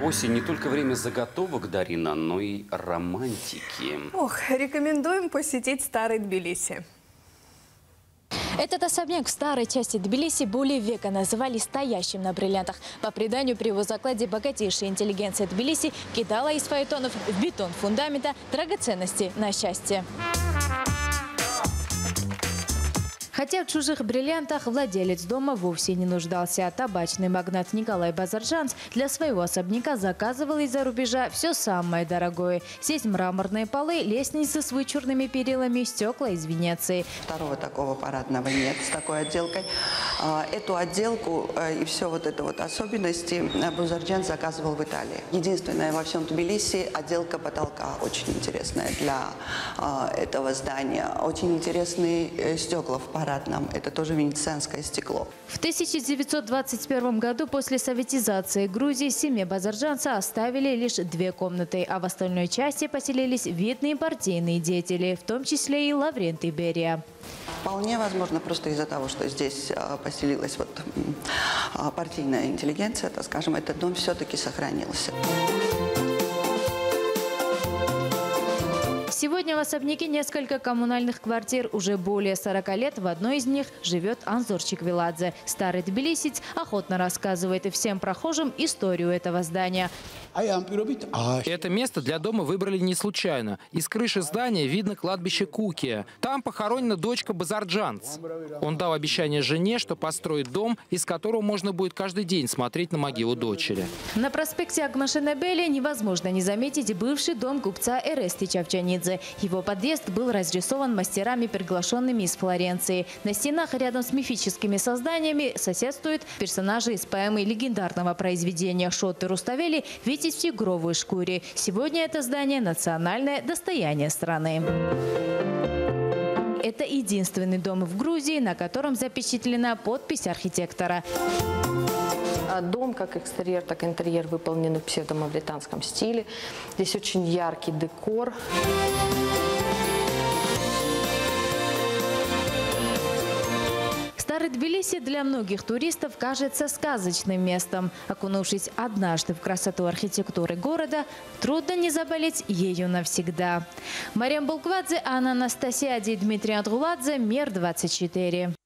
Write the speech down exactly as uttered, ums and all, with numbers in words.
Осень не только время заготовок, Дарина, но и романтики. Ох, рекомендуем посетить старый Тбилиси. Этот особняк в старой части Тбилиси более века называли стоящим на бриллиантах. По преданию, при его закладе богатейшая интеллигенция Тбилиси кидала из фаэтонов в бетон фундамента драгоценности на счастье. Хотя в чужих бриллиантах владелец дома вовсе не нуждался. Табачный магнат Николай Базарджанц для своего особняка заказывал из-за рубежа все самое дорогое. Здесь мраморные полы, лестницы с вычурными перилами, стекла из Венеции. Второго такого парадного нет с такой отделкой. Эту отделку и все вот это вот особенности Базарджанц заказывал в Италии. Единственная во всем Тбилиси отделка потолка очень интересная для этого здания. Очень интересные стекла в парадном. Это тоже венецианское стекло. В тысяча девятьсот двадцать первом году после советизации Грузии семье Базарджанца оставили лишь две комнаты, а в остальной части поселились видные партийные деятели, в том числе и Лаврентий Берия. Вполне возможно, просто из-за того, что здесь поселилась вот партийная интеллигенция, так скажем, этот дом все-таки сохранился. Сегодня в особняке несколько коммунальных квартир. Уже более сорока лет в одной из них живет Анзор Чиквеладзе. Старый тбилисец охотно рассказывает и всем прохожим историю этого здания. Это место для дома выбрали не случайно. Из крыши здания видно кладбище Кукия. Там похоронена дочка Базарджанц. Он дал обещание жене, что построит дом, из которого можно будет каждый день смотреть на могилу дочери. На проспекте Агмашенебели невозможно не заметить бывший дом купца Эрести Чавчанидзе. Его подъезд был разрисован мастерами, приглашенными из Флоренции. На стенах рядом с мифическими созданиями соседствуют персонажи из поэмы легендарного произведения Шотты Руставели «Витязь в тигровой шкуре». Сегодня это здание – национальное достояние страны. Это единственный дом в Грузии, на котором запечатлена подпись архитектора. Дом, как экстерьер, так и интерьер, выполнены в псевдомавританском стиле. Здесь очень яркий декор. Старый Тбилиси для многих туристов кажется сказочным местом. Окунувшись однажды в красоту архитектуры города, трудно не заболеть ею навсегда. Мария Булквадзе, Анна Анастасия, Дмитрий Андруладзе, Мир двадцать четыре.